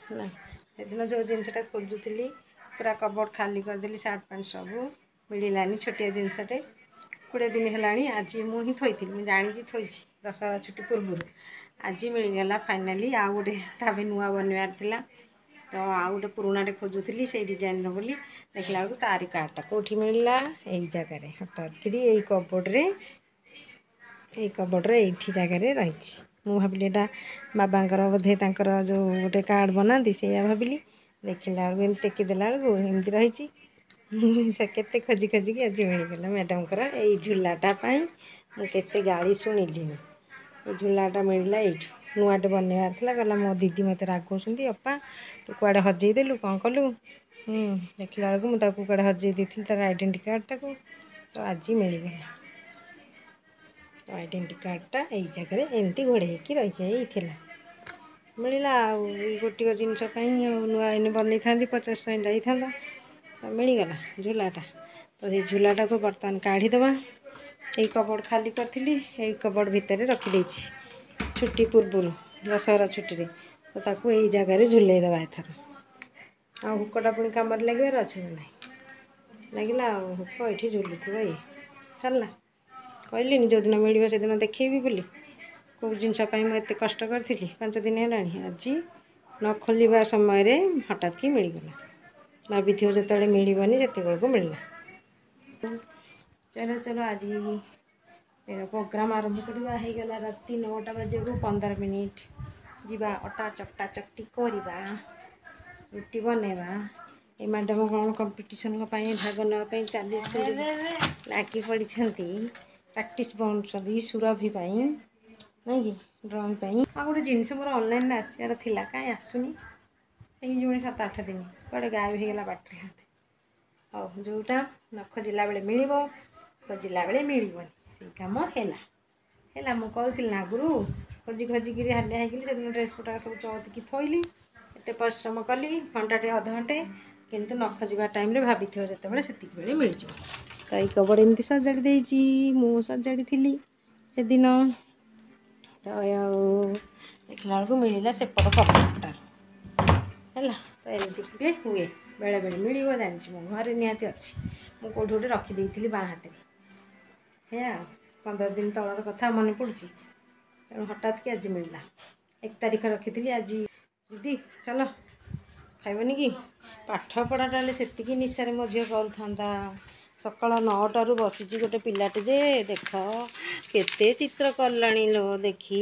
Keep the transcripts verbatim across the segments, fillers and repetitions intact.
ना सेदिन जो जिनसटा खोजुली पूरा कबोर्ड खाली करदेली सार्ट पैंट सब मिलानी छोटिया जिनसटे कोड़े दिन है आज मुझे थी मुझे जाणी थी दशहरा छुट्टी पूर्व आज मिलगला फाइनाली आउ गोटे ताप नुआ बनवार था तो आउ गोटे पुराणाटे खोजुली से डिजाइन बोली देखला बेलू तारी कार्डटा कौटी मिलला यही जगार हठात कि यही कबोर्ड्रे यही कबोर्ड्रे ये जगार रही मु भाविली एटा बाबांकर बोधे तांकर जो गोटे कार्ड बनाती से भाविली देखला बेलू एमती टेकिदेला बेलू एमती रही से केते खोजी खोजिकी आज मिलगला मैडम कर यही झूलाटा मुझे गाड़ी शुणिली ये झूलाटा मिलला ये नुआटे बनवार था कहला मो दीदी मत रागौं अपा तू कड़े हजेदेलु कौन कलु देखला बेलू मुझे कड़े हजे देती तार आइडेंटी कार्डटा को तो आज मिलगला तो आइडेंटी कार्डटा यही जगह एमती घोड़े रही मिलला गोटे जिनस नुआ इन बनई था पचास टଙ୍କା जाता तो मिलगला झूलाटा तो ये झूलाटा को बर्तमान काढ़ीदबा यही कबोर्ड खाली करी यही कबोर्ड भितर रखिदे छुट्टी पूर्व दशहरा छुट्टी तो ताकू यही जगार झुलईदबा एथर आ हुकटा पुणी कम लगे अच्छे ना लगे हुक ये झुलुव ये चलना कहली जो दिन मिल से दिन देखी बोली कौ जिनस मुझे कष्ट करी पांच दिन है आज न खोलवा समय हठात कि मिलगला भाभी जो मिलनी से मिलला चलो चलो आज प्रोग्राम आरंभ करवा गला राति नौटा बजे को पंद्रह मिनिट जीवा अटा चकटा चकटी करवा रुटी बनवा ये मैडम कौन कंपिटिशन भाग नापी चली लगी पड़ी प्रैक्टिस बन सुरभि नहीं कि ड्रॉइंग आ गोटे जिनस मोर ऑनलाइन आसार था कहीं आसुनी ये सात आठ दिन कड़े गायब होगला बाटे हाँ जोटा न खोजिला बेले मिल खोजिला बेले मिलबनी से कम है मुझे कहती आगुरी खोजी खोजिक हालिया होगी ड्रेस पटा सब चौतिकी थोली एत परिश्रम कली घंटाटे अध घंटे किंतु न खोजा टाइम भाभी जो से मिल जाए तो ये कबड़ एमती सजाड़ी देती मु सजाड़ी थी से दिन तो देखला बेलू मिलला सेपट कबड़टा है तो एमती हुए बेले बेले मिल जानी मो घर निहाती अच्छी मुझे कौट गोटे रखीदी बाँ हाथ है पंद्रह दिन तलर कथा मन पड़ी तेणु हठात कि आज मिलला एक तारीख रखी आज दीदी चलो खाइबनी कि पाठ पढ़ाटा से निशारे मो झील करूँ सकाल नौटारू बसी गोटे पिलाटे जे देख केते चित्र कलाणी लो देखी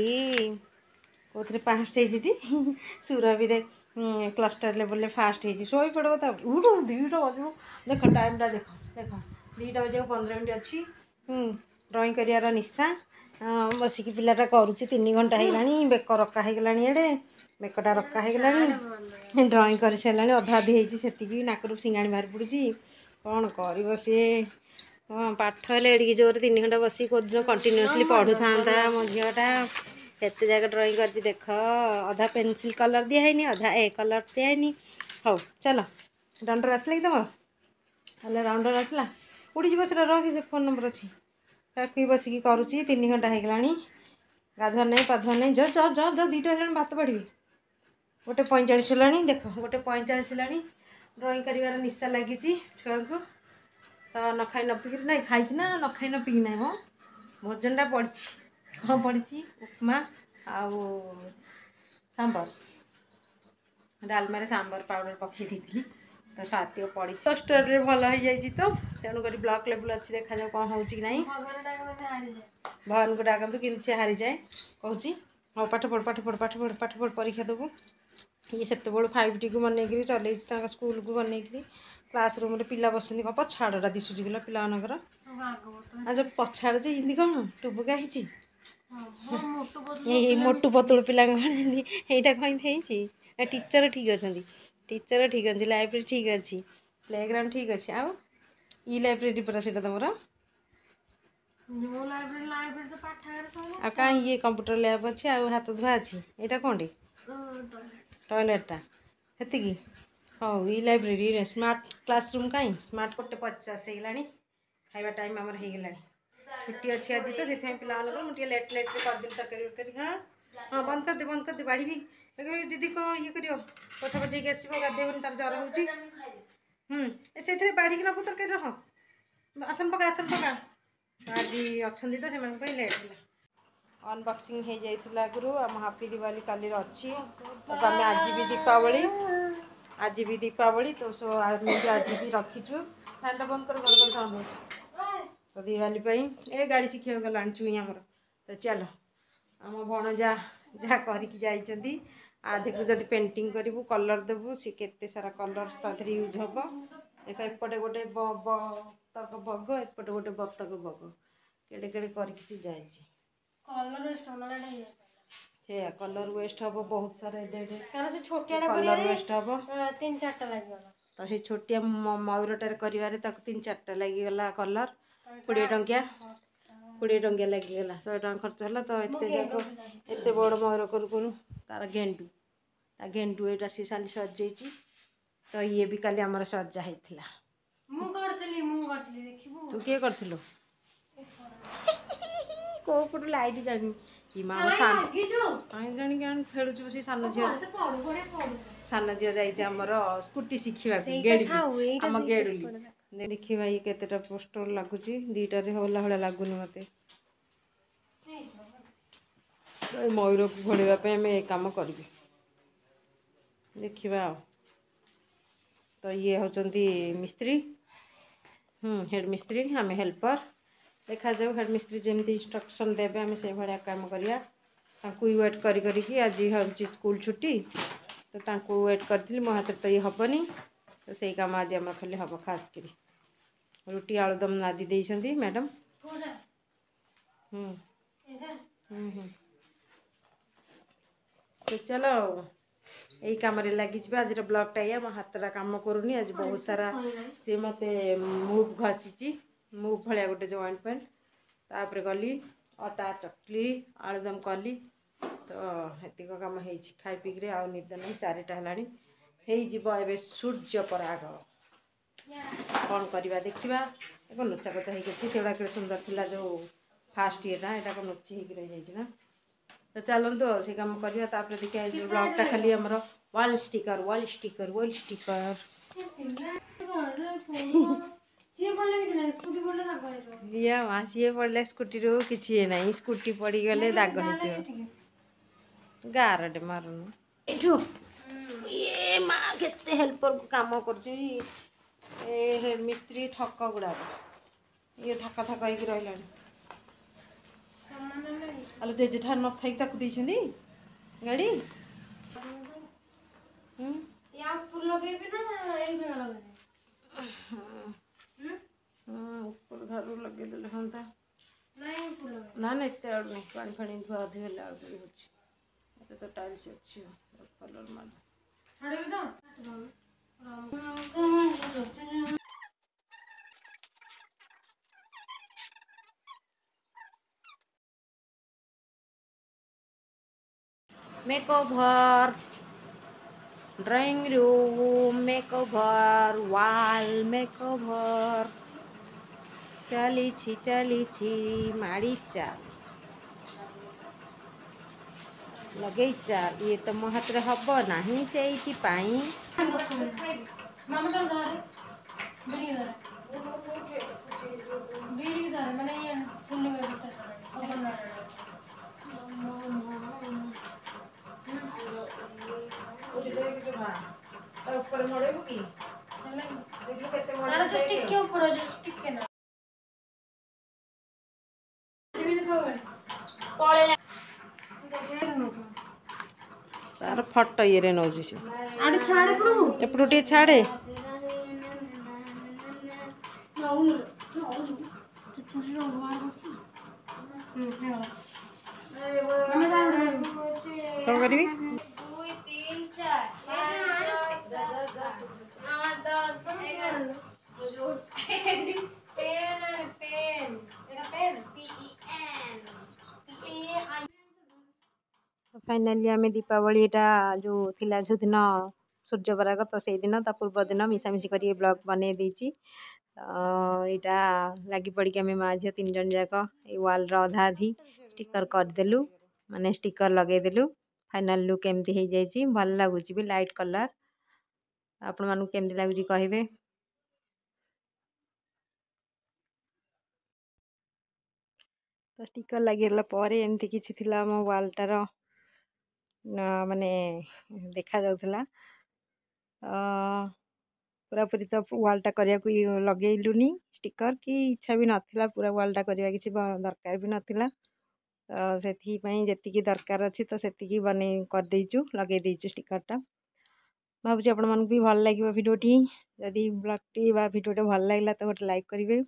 कौन फास्ट होती सुरभि क्लस्टर लेवल फास्ट हो शोई पड़ो उठ दुईटा बजे देख टाइमटा देख देख दुईटा बजे पंद्रह मिनट अच्छी ड्रॉइंग कर निशा बसिक पिलाटा करुच्ची तीन घंटा होगा बेक रखा होगा एडे बेकटा रखा होगा ड्रॉइंग कर सारे अधा अधी होती नाकरू सिंगाणी बाहर पड़ी कौन कर सी हाँ पाठ है जोर तीन घंटा बस कंटिन्यूअसली पढ़ू था मो झीटा केते जगह ड्रॉइंग कर देख अधा पेनसिल कलर दिखाई अधा ए कलर दिखाई हौ चलो राउंडर आसला कि तुम हेल्ला राउंडर आसला उड़ी जी से रखी से फोन नंबर अच्छी ताकि बसिकी करुच्ची तीन घंटा होगा गाधुआ नहीं पाधुआ नहीं जो जो जो जो दुईटा है भात पढ़ी गोटे पैंचाश है देख गोटे पैंचाश है ड्रॉइंग कर निशा लगी छुआ को तो न खाई न पिक ना खाई ना न खाई न पिक ना मो भोजनटा पड़ी कौन पड़ी उपमा आउ सांबर डालमार सांबर पाउडर पकई थी तो साथी पड़ी स्टोरी भल हो जाए तो तेणुक ब्लॉक लेवल अच्छी देखा जाए कौन हो भगवान को डाकतु कि सी हारी जाए कहूँ हाँ पाठ पढ़ पाठ पढ़ पाठ पढ़ पाठ पढ़ परीक्षा देवु ये से फाइव टी को बनई चल स्कूल को बनई क्लास रूम पिला बस कौन पछाड़ा दिशुच गला पिलाकर आ जो पछाड़ जे इं कौन टुबुका ही मोटू पतुड़ पिला यहाँ कहीं टीचर ठीक अच्छा टीचर ठीक अच्छे लाइब्रेरी ठीक अच्छी प्लेग्राउंड ठीक अच्छे आउ ई लाइब्रेरी पूरा से तुम आ कहीं ये कंप्यूटर लैब अच्छे आ हाथ धुआ अच्छी यहाँ कौन टी टॉयलेटा हेतिकी हाँ ये लाइब्रेरी स्मार्ट क्लासरूम कहीं स्मार्ट गोटे पचास होगा खाଇବା टाइम आमर होगा छुट्टी अच्छी आज तो से पिला मुझे लेट लेट करदेली तरकारी हाँ हाँ बंद कर दे बंद कर दे बाड़ी भी दीदी को ये करियो पछा पछेक आसो गाधेबन तार जर हो से बाढ़ नबू तरकारी रह आसन पका आसन पका आज अच्छा तो से लेट है अनबक्सिंग हो जाइए आगु आम हापी दिवाली काली अच्छी आम आज भी दीपावली आज भी दीपावली तो सो आज भी रखीचु फैन बंद कर गड़गड़ साउंड तो दिवाली ए गाड़ी शिखा गला चुई आमर तो चलो आम भणजा जहाँ करके आधे को जब पेंटिंग करूँ कलर देवु सी केते सारा कलर तादर यूज हम देख एपटे गोटे बतक बग एपटे गोटे बतक बग केड़े केड़े करके जाए से कलर वेस्ट हम बहुत सारा कलर वेस्ट हम तीन चार्टा लगे तो से छोटिया मयूरटार कर तीन चार्टा लगिगला कलर कोड़े टंकिया कोड़े टंकिया लगिगला शहे टाँग खर्च है तो एत जाक एत बड़ मयूर करू करू तार गेंडू ता गेंडू एटा सी साली सजे तो ये भी काली आमर सजा होता तू किए कर कौ पटू लाइट जानी कि माँ सान कहीं जानी क्या खेलुच बस सान झी सान झी जामर स्कूटी शिखा आम गेडुली देखा ये केतेटा पोस्टर लगुच दीटारे होला भाया लगुनि मत मयूर को घोड़ापी आम ये कम कर देखा तो ये होचंती मिस्त्री हेड मिस्त्री आम हेल्पर देखा जाऊ हेड मिस्त्री जमी इंस्ट्रक्शन देवे आम से भाया कम करिया वेट करी करी आज हूँ स्कूल छुट्टी तो तांको वेट करी मो हाथ तो ये हेनी तो सही कम आज आम खाली हम खास करी रुटी आलुदम नादी देइछंती मैडम हम्म हम्म तो चलो यही कम लगी आज ब्लगटा या मो हाथटा कम करूनी आज बहुत सारा सी मत मुव घसीची मुव भाया गोटे जॉइंट पेंट तापर गली अटा चकली आलुदम कली तो हेतिक कम हो खाई पीक आउ निद नहीं चारिटा है सूर्य पराग कौन करवा देखा एक नोचा कोचा होगी से गुड़ा सुंदर थी जो फास्ट येटा यहाँ नोची हो रही जाइए तो चलते से कम करवा देखिए ब्लगटा खाली आमर वाल स्टिकर वाल स्टिकर वाल स्टिकर या माँ सी पड़े स्कूटी रू कि ना स्कूटी पड़गले दाग हो गारटे मारुन ये माँ के हेल्पर को कम कर मिस्त्री ठक गुड़ाक ये ठका ठक हो रहा आलो जेजे ठार न थी गाड़ी ऊपर धारू लगे हाँ ना ना एत आड़ नहीं पानी फाणी धुआ धुई है आड़ हो तो टाइल्स अच्छी कलर मार makeover drawing room makeover wall makeover चली चली माड़ी चाल लगे चाल ये तो मो हाथ हम ना से ऊपर मोड़ेबू कि तार फट ये नौ एपटू छाड़े कौन करी फाइनाली आम दीपावली यहाँ जो थिला जो दिन सूर्य पराग तो से दिन ता पूर्व दिन मिसामिशी कर ब्लॉग बने देती यहाँ लगी पड़ी आम माँ झी तीन जन जाक वाल अधा अधी स्टिकर करदेलु माने स्टिकर लगेदेलु फाइनाल लुक एमती हो जाइए भल लगुच भी लाइट कलर आपण मानू केमती लगुच कहे। तो स्टिकर लगिगला पर एमती किसी थिला मो वालटार माने देखा जाउथला पूरापूरी तो वालटा करने को लगेलुनी स्टिकर कि इच्छा भी नाला पूरा वालटा करवा किसी दरकार भी नाला तो से जी दरकार अच्छी तो से बने करदेचु लगे देचु स्टिकरटा भावुँ आपण मानक भी भल लगे भिडियोटी जदि ब्लॉगटी भिडियोटे भल लगे तो गोटे लाइक करेंगे।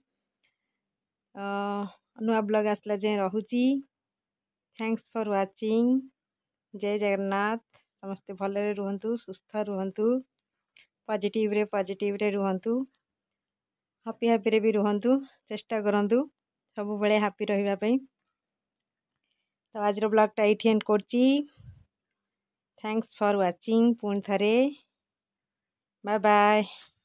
नुआ ब्लॉग आसला जाए रहुची। Thanks for watching. जय जगन्नाथ। समस्ते भलरे रुहंतु सुस्थ रुहंतु पॉजिटिव रे पॉजिटिव रे रुहंतु हैप्पी हैप्पी रे भी रुहंतु चेष्टा करंतु सब बेले हैप्पी रहिबा पई। तो आज रो ब्लॉगटा एठी एंड करची। थैंक्स फॉर वाचिंग पुणी थरे बाय बाय।